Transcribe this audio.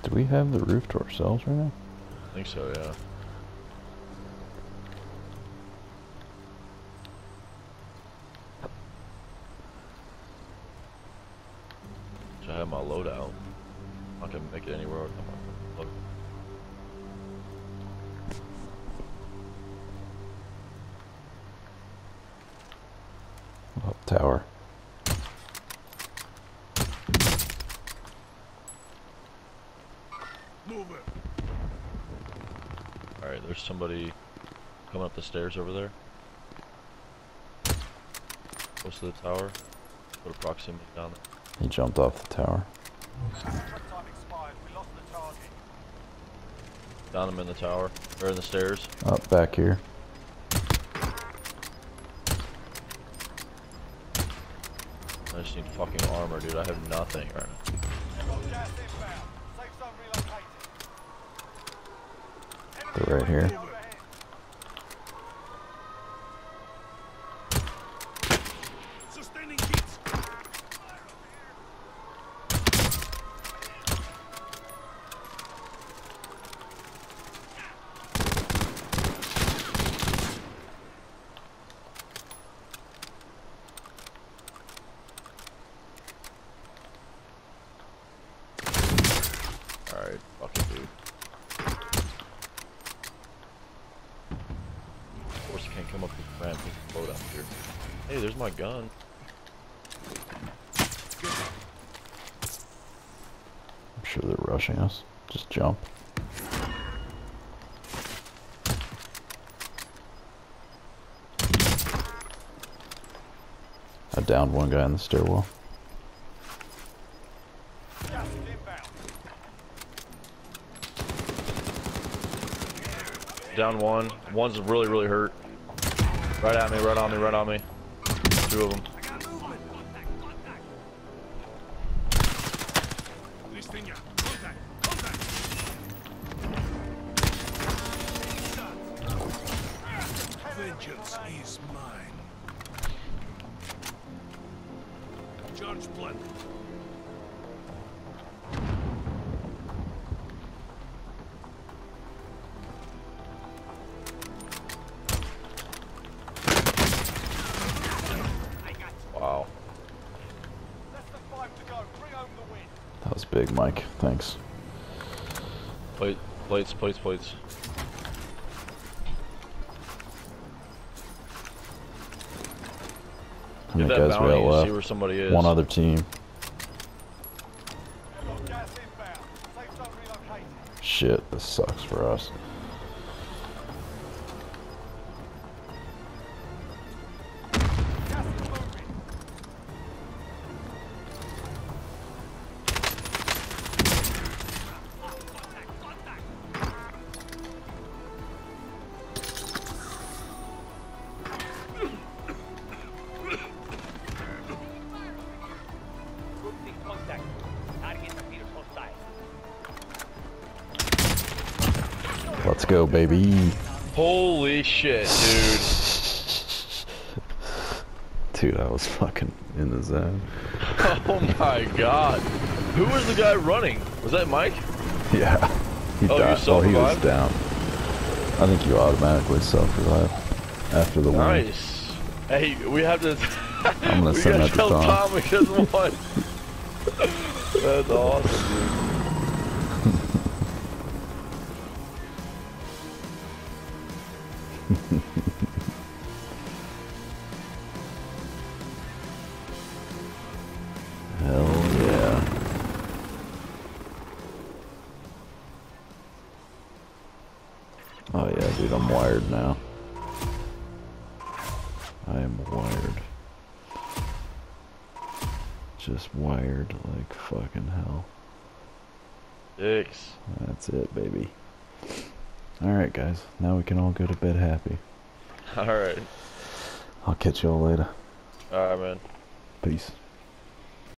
Do we have the roof to ourselves right now? I think so, yeah. I have my loadout. I can make it anywhere. Look. Up tower. Move it. Alright, there's somebody coming up the stairs over there. Close to the tower. Put a proximity down there. He jumped off the tower. Down him in the tower. Or in the stairs. Up back here. I just need fucking armor, dude. I have nothing right now. They're right here. Sustaining hits. Alright, fucking dude. Of course, I can't come up with the ramp with the boat out here. Hey, there's my gun. I'm sure they're rushing us. Just jump. I downed one guy in the stairwell. Down one. One's really, really hurt. Right at me, right on me, right on me. Two of them. Vengeance is mine. Charge blood. Wow. That was big, Mike. Thanks. Plates, plates, plates. How many Get that guys we bounty got and left? see where somebody is. One other team. Shit, this sucks for us. Let's go, baby. Holy shit, dude. Dude, I was fucking in the zone. Oh my god. Who was the guy running? Was that Mike? Yeah. He Oh, you died. Oh, he was self-revived? down. I think you automatically self-revive after the win. Nice. Hey, we have to. I'm gonna we send gotta that to tell Tom. Tom we just won. That's awesome, dude. Hell yeah. Oh yeah, dude, I'm wired now. I am wired. Just wired like fucking hell. Six. That's it, baby. Alright, guys. Now we can all go to bed happy. Alright. I'll catch y'all later. Alright, man. Peace.